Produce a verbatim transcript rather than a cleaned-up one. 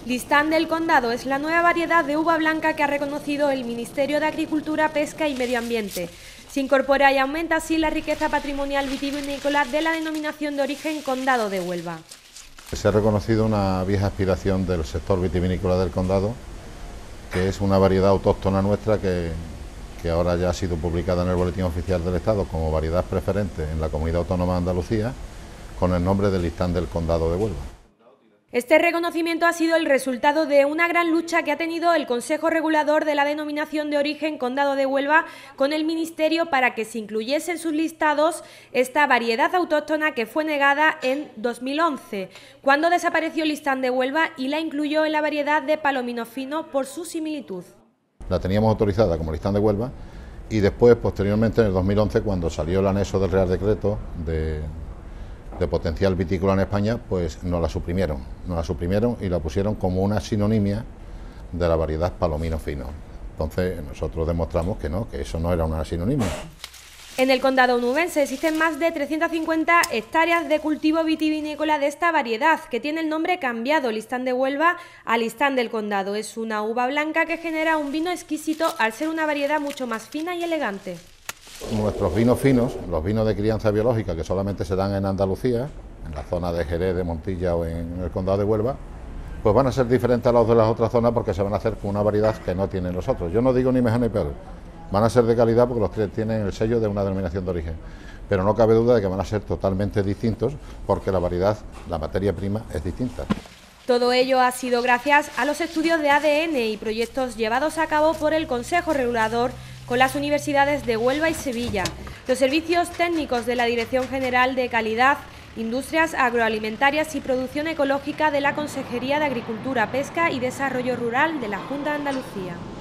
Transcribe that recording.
Listán del Condado es la nueva variedad de uva blanca que ha reconocido el Ministerio de Agricultura, Pesca y Medio Ambiente. Se incorpora y aumenta así la riqueza patrimonial vitivinícola de la denominación de origen Condado de Huelva. Se ha reconocido una vieja aspiración del sector vitivinícola del Condado, que es una variedad autóctona nuestra que, que ahora ya ha sido publicada en el Boletín Oficial del Estado como variedad preferente en la Comunidad Autónoma de Andalucía, con el nombre de Listán del Condado de Huelva. Este reconocimiento ha sido el resultado de una gran lucha que ha tenido el Consejo Regulador de la Denominación de Origen Condado de Huelva con el Ministerio para que se incluyese en sus listados esta variedad autóctona que fue negada en dos mil once, cuando desapareció el Listán de Huelva y la incluyó en la variedad de Palomino Fino por su similitud. La teníamos autorizada como Listán de Huelva y después, posteriormente, en el dos mil once, cuando salió el anexo del Real Decreto de... de potencial vitícola en España, pues nos la suprimieron, nos la suprimieron y la pusieron como una sinonimia de la variedad Palomino Fino. Entonces nosotros demostramos que no, que eso no era una sinonimia. En el condado onubense existen más de trescientas cincuenta hectáreas de cultivo vitivinícola de esta variedad, que tiene el nombre cambiado, Listán de Huelva, a Listán del Condado. Es una uva blanca que genera un vino exquisito al ser una variedad mucho más fina y elegante. Nuestros vinos finos, los vinos de crianza biológica que solamente se dan en Andalucía, en la zona de Jerez, de Montilla o en el Condado de Huelva, pues van a ser diferentes a los de las otras zonas porque se van a hacer con una variedad que no tienen los otros. Yo no digo ni mejor ni peor, van a ser de calidad porque los tres tienen el sello de una denominación de origen, pero no cabe duda de que van a ser totalmente distintos porque la variedad, la materia prima es distinta. Todo ello ha sido gracias a los estudios de A D N y proyectos llevados a cabo por el Consejo Regulador con las universidades de Huelva y Sevilla, los servicios técnicos de la Dirección General de Calidad, Industrias Agroalimentarias y Producción Ecológica de la Consejería de Agricultura, Pesca y Desarrollo Rural de la Junta de Andalucía.